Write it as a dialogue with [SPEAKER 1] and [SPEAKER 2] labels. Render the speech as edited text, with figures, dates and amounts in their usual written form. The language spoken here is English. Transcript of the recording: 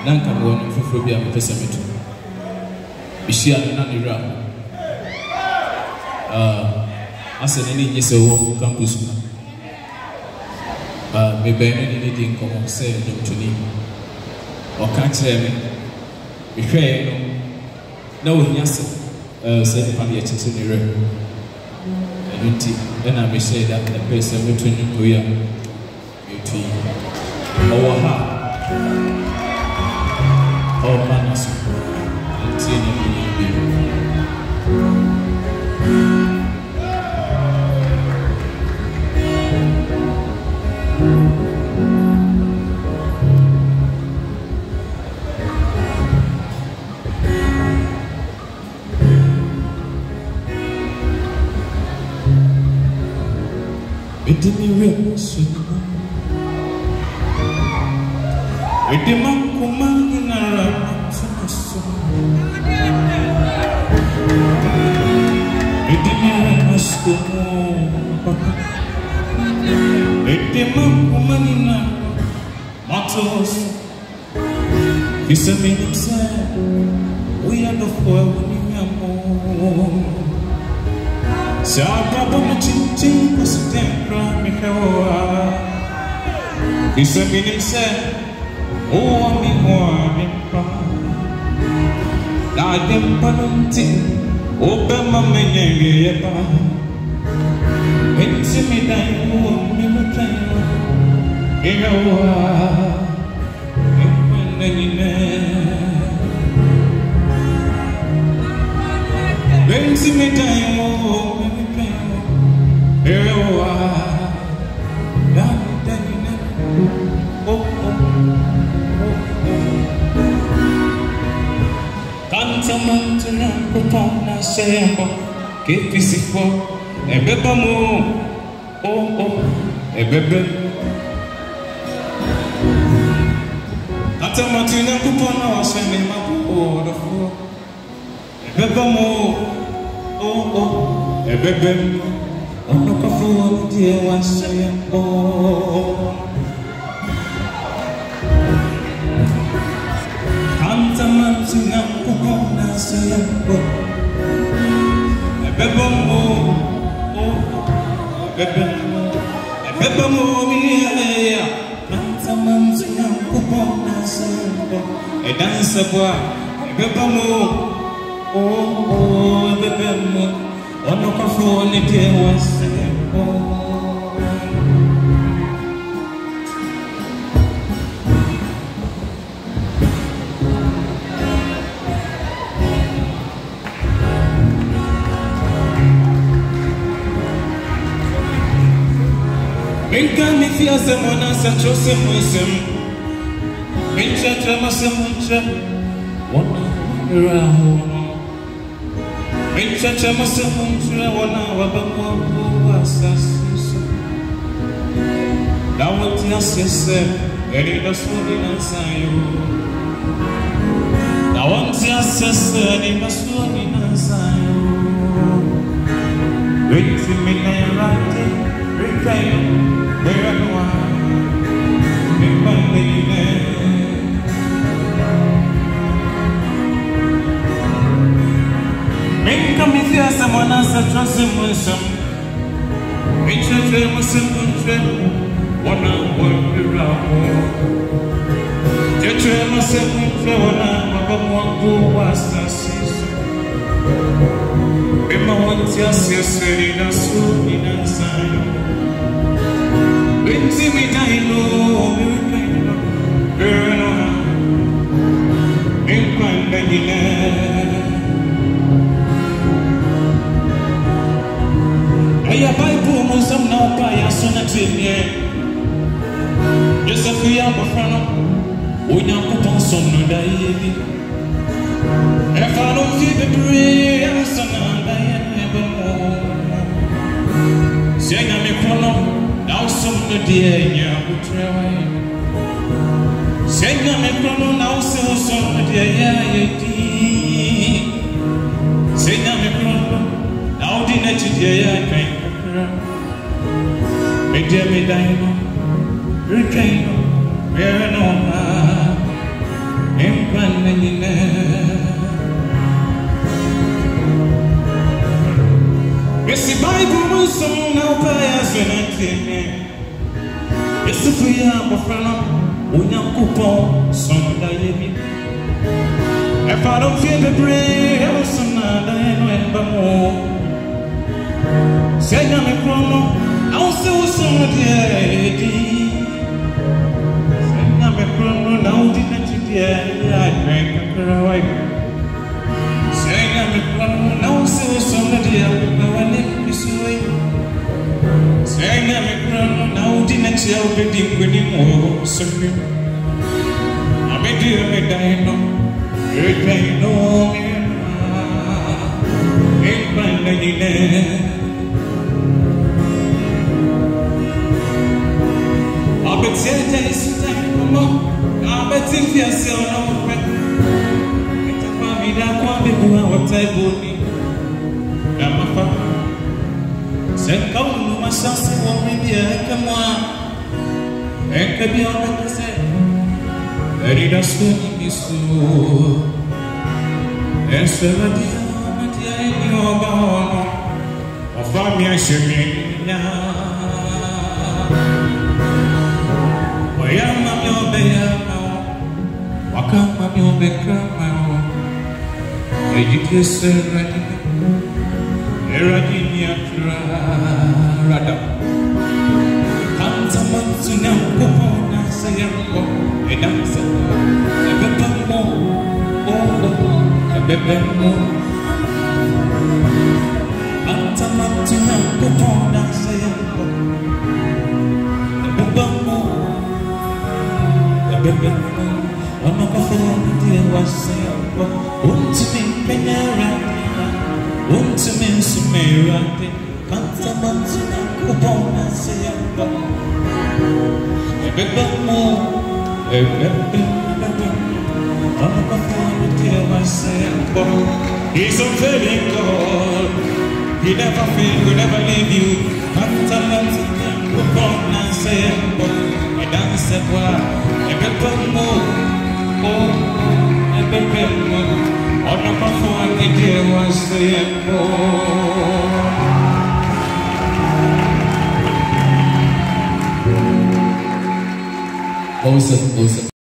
[SPEAKER 1] Nanka won Fufrobia Pessamit. Bishia Nanira. As an any years old campus. Maybe anything come say to me. Or can't tell me. No, yes, said the family at the and I may say that the person between you between our heart. Oh, manners, and seeing it didn't rain, so it didn't come in around. It didn't school. It didn't come in matters. He said, we are the four winning a more. Sababa chinching was tempra Mikawa. He said, oh, I'm in one. I am Panunting, open my many. Intimidate, oh, Mimutan. Intimidate, oh, Ebebamu, oh, Ebebamu. Atamatina kupona waseme mabuo dofo. Ebebamu, oh, Ebebamu. Ono kafu die wasaya oh. Atamatina kupona saya oh. Ebebamu. Ebebamu miya mantamanzi nakubona sebo edansa bwa Ebebamu oh Ebebamu ono kafone tewa sebo Benkani fiasa mwana sa chose mwesem Bencha trama se mwencha Wana raho Bencha trama se mwencha Wana wabamu wasasisa Dawati asese Erida suri nasayo Dawati asese Erida suri nasayo Wait mina yarate Rikayo Where am I? In my lady. Make me feel someone else that trusts him with some. Make sure they must simply one hour around. Judge must simply one hour who was the season. Be my one just yesterday, that's who in inside. Intimidate, no, girl, in I Bible Muslim now by a son of Yes, if we have a friend, we now put on some no day. If I don't feel the prayer, son of Ebebamu. Say, I'm a chrono. Now some the day you try. Say na me chrono now some the day Say na me chrono now the next day I can. Me dear me dino, retain, where no Kenya. It's a free of friend, Unyakupo, Sonda Yemi. If I don't feel the brave, I was another Ebebamu. Say, I'm a chrono, I'll still some of the lady. Say, I'm a chrono, now didn't you I drank a cry. Say, I'm a chrono, now still some of the other is away. Say, I'm a chrono, now didn't you have been anymore. Sorry, I'm a dear Medina. It no ain't my I bet you time, I bet if you're so no it's a family that can't be what I believe. I'm a father. Send out my sons for me, come on. And can be all the same. Very that's me so. And so Matia in your bono of Famia Shemina. Wayama your bear, Wakama your becama, education, Eradinia Rada. Come to now, Popona, Sayako, a dancer. Ebebamu Antamantina Kupona Sayako Ebebamu Ebebamu Onokafo dear was Sayako Untimin Penyarati Untimin Sumerati Antamantina Kupona Sayako Ebebamu Ebebamu He's a very God. He never fail, will never leave you. And say, I dance at what? Ebebamu, oh, Ebebamu. On a perform, the dear was the awesome.